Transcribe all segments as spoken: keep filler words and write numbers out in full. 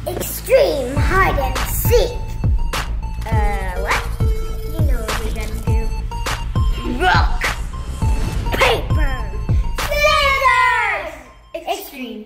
Extreme hide and seek. Uh, what? You know what we gotta do. Rock, paper, scissors! Extreme.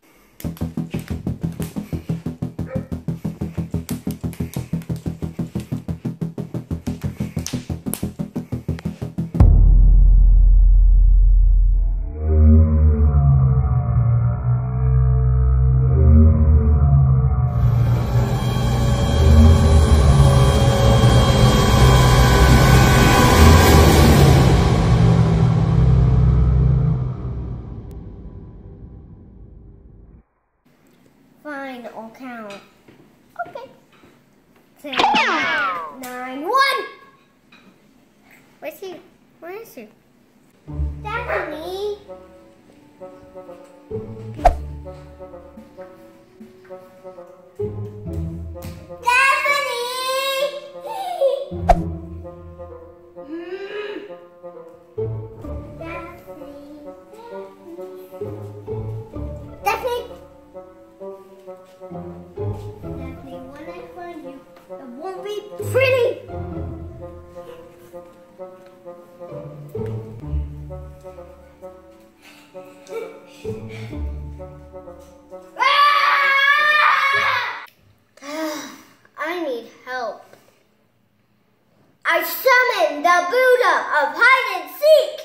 Fine, I'll count. Okay. Ten, nine, one. Where's he? Where is he? Stephanie. Daphne, when I find you, it won't be pretty! I need help. I summon the Buddha of hide and seek!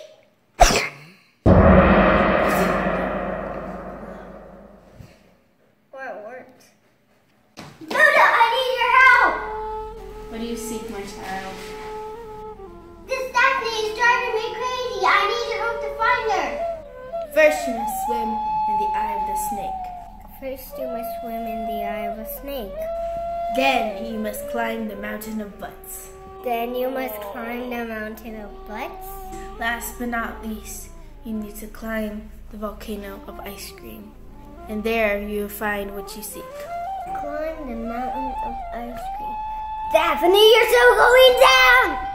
What do you seek, my child? This Daphne is driving me crazy. I need your help to find her. First you must swim in the eye of the snake. First you must swim in the eye of a snake. Then you must climb the mountain of butts. Then you must climb the mountain of butts. Last but not least, you need to climb the volcano of ice cream. And there you will find what you seek. Climb the mountain of ice cream. Daphne, you're so going down!